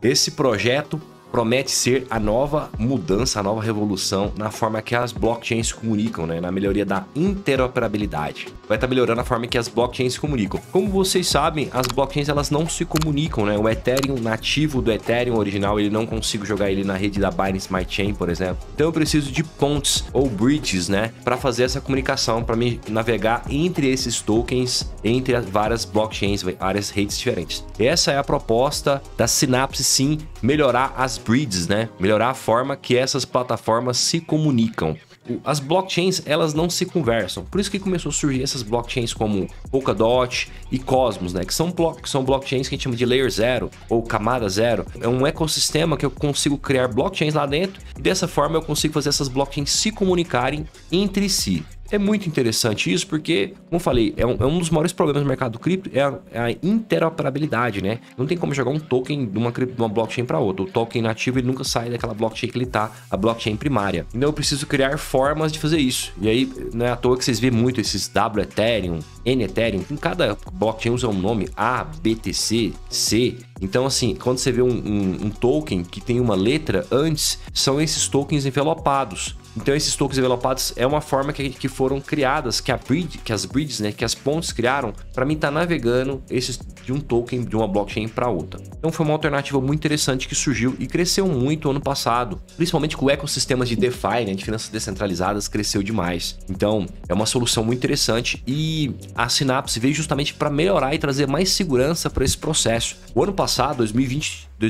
Esse projeto promete ser a nova mudança, a nova revolução na forma que as blockchains se comunicam, né? Na melhoria da interoperabilidade. Vai estar melhorando a forma que as blockchains se comunicam. Como vocês sabem, as blockchains elas não se comunicam, né? O Ethereum nativo do Ethereum original, ele não consigo jogar ele na rede da Binance Smart Chain, por exemplo. Então eu preciso de pontes ou bridges, né? Para fazer essa comunicação, para me navegar entre esses tokens, entre as várias blockchains, várias redes diferentes. Essa é a proposta da Synapse, sim, melhorar as bridges, né? Melhorar a forma que essas plataformas se comunicam. As blockchains, elas não se conversam. Por isso que começou a surgir essas blockchains como Polkadot e Cosmos, né? Que são blockchains que a gente chama de Layer 0 ou camada 0. É um ecossistema que eu consigo criar blockchains lá dentro e dessa forma eu consigo fazer essas blockchains se comunicarem entre si. É muito interessante isso porque, como eu falei, é um dos maiores problemas do mercado cripto, é a interoperabilidade, né? Não tem como jogar um token de uma blockchain para outra. O token nativo ele nunca sai daquela blockchain que ele tá, a blockchain primária. Então eu preciso criar formas de fazer isso. E aí, não é à toa que vocês veem muito esses W Ethereum, N Ethereum, em cada blockchain usa um nome A, BTC, C. Então, assim, quando você vê um token que tem uma letra antes, são esses tokens envelopados. Então, esses tokens envelopados é uma forma que foram criadas, que as bridges, né, que as pontes criaram para mim estar navegando esses de um token de uma blockchain para outra. Então, foi uma alternativa muito interessante que surgiu e cresceu muito ano passado, principalmente com o ecossistema de DeFi, né, de finanças descentralizadas, cresceu demais. Então, é uma solução muito interessante e a Synapse veio justamente para melhorar e trazer mais segurança para esse processo. O ano passado, 2020 e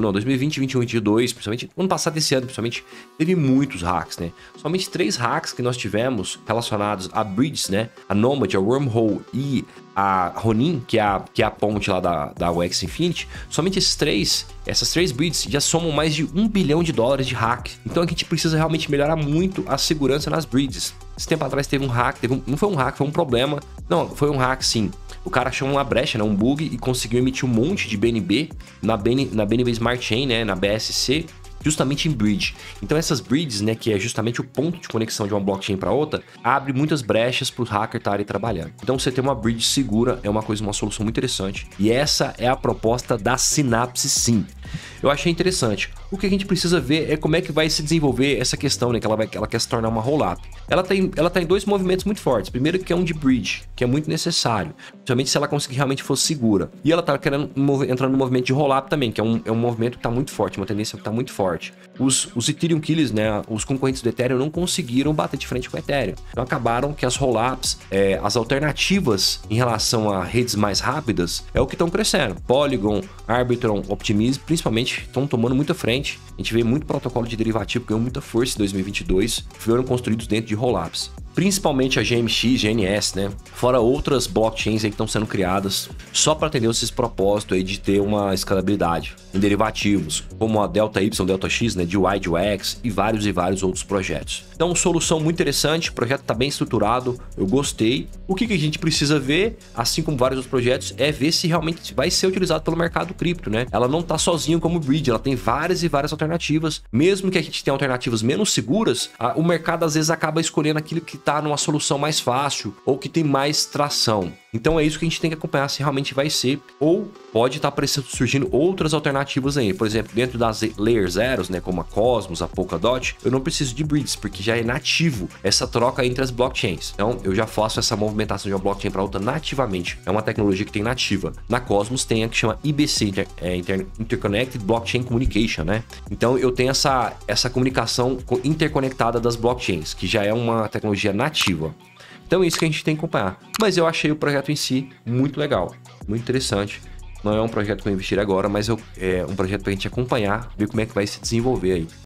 2022, principalmente, ano passado esse ano, principalmente, teve muitos hacks, né? Somente 3 hacks que nós tivemos relacionados a bridges, né? A Nomad, a Wormhole e a Ronin, que é a ponte lá da UX Infinity. Somente essas três bridges já somam mais de $1 bilhão de hack. Então a gente precisa realmente melhorar muito a segurança nas bridges. Esse tempo atrás teve um hack, não foi um hack, foi um problema. Não, foi um hack sim. O cara achou uma brecha, né, um bug e conseguiu emitir um monte de BNB na BNB Smart Chain, né, na BSC, justamente em bridge. Então essas bridges, né, que é justamente o ponto de conexão de uma blockchain para outra, abre muitas brechas para os hackers estarem trabalhando. Então você ter uma bridge segura é uma solução muito interessante. E essa é a proposta da Synapse, sim. Eu achei interessante. O que a gente precisa ver é como é que vai se desenvolver essa questão, né? Que ela quer se tornar uma roll-up. Ela tá em 2 movimentos muito fortes. Primeiro que é um de bridge, que é muito necessário. Principalmente se ela conseguir realmente for segura. E ela tá querendo entrar no movimento de roll-up também, que é um movimento que tá muito forte, uma tendência que tá muito forte. Os Ethereum Killers, né? Os concorrentes do Ethereum não conseguiram bater de frente com o Ethereum. Então acabaram que as roll-ups, as alternativas em relação a redes mais rápidas, é o que estão crescendo. Polygon, Arbitrum, Optimism, principalmente, estão tomando muita frente. A gente vê muito protocolo de derivativo que ganhou muita força em 2022, foram construídos dentro de rollups. Principalmente a GMX, GNS, né? Fora outras blockchains aí que estão sendo criadas só para atender esses propósitos aí de ter uma escalabilidade em derivativos, como a Delta Y, Delta X, né? DY, DYX e vários outros projetos. Então, solução muito interessante, o projeto está bem estruturado, eu gostei. O que a gente precisa ver, assim como vários outros projetos, é ver se realmente vai ser utilizado pelo mercado cripto, né? Ela não está sozinha como bridge, ela tem várias alternativas. Mesmo que a gente tenha alternativas menos seguras, o mercado às vezes acaba escolhendo aquilo que está numa solução mais fácil ou que tem mais tração. Então é isso que a gente tem que acompanhar se realmente vai ser, ou pode estar surgindo outras alternativas aí. Por exemplo, dentro das Layer Zeros, né, como a Cosmos, a Polkadot, eu não preciso de bridges, porque já é nativo essa troca entre as blockchains. Então eu já faço essa movimentação de uma blockchain para outra nativamente. É uma tecnologia que tem nativa. Na Cosmos tem a que chama IBC, Interconnected Blockchain Communication, né? Então eu tenho essa comunicação interconectada das blockchains, que já é uma tecnologia nativa. Então é isso que a gente tem que acompanhar. Mas eu achei o projeto em si muito legal, muito interessante. Não é um projeto que eu investir agora, mas é um projeto para a gente acompanhar, ver como é que vai se desenvolver aí.